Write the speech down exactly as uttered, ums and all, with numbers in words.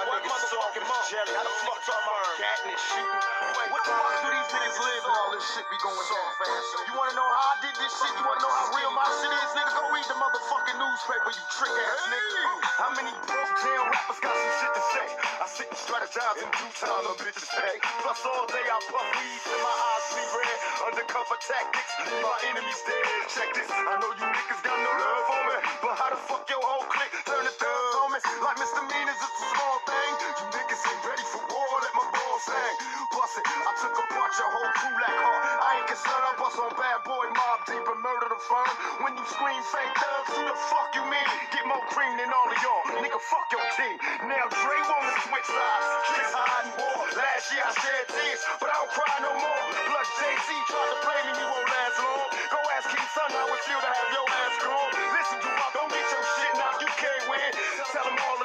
Y'all niggas talking jelly. How the fuck talking about catting and shooting? What the fuck do these niggas live and all this shit be going down? You wanna know how I did this shit? You wanna know how real my shit is? Nigga, go read the motherfucking newspaper, you trick ass nigga. How many broke down rappers got some shit to say? I sit and strategize in due time, them bitches pay. Plus all day I puff weed till my eyes see red. Undercover tactics, leave my enemies dead. Check this, I know you niggas got no love for me, but how the fuck your whole clique turn to thugs on me? Like misdemeanors, it's a small thing. You niggas ain't ready for war, let my balls hang. Bust it, I took apart your whole crew like hard. I ain't concerned, I bust on bad boy, mob deep and murder the firm. When you scream fake thugs, who the fuck you mean? Get more cream than all of y'all, nigga, fuck your team. Now Dre wanna switch sides, tricks hiding war. Last year I shed tears, but I don't cry no more. Plus Jay-Z tried to play me, he won't last long. Go ask King Son how it feel to have your ass gone. Listen, you up, don't get your shit now, you can't win. Tell them all